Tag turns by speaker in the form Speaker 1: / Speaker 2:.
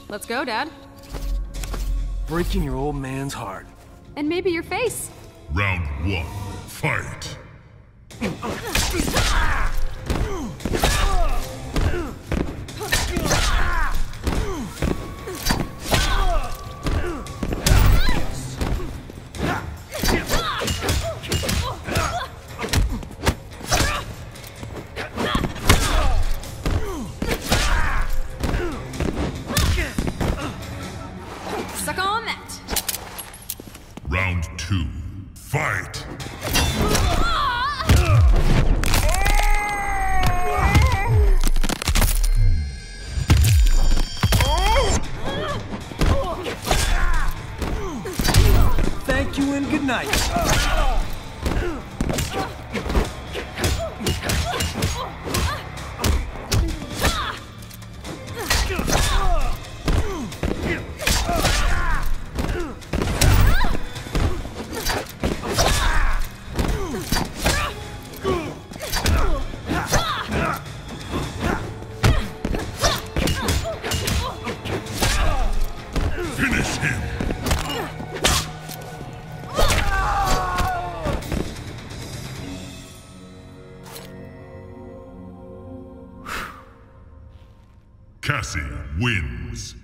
Speaker 1: Let's go, Dad.
Speaker 2: Breaking your old man's heart.
Speaker 1: And maybe your face.
Speaker 3: Round 1, fight!
Speaker 1: Suck on that.
Speaker 3: Round 2, fight!
Speaker 2: Thank you and good night.
Speaker 3: Finish him! Cassie wins.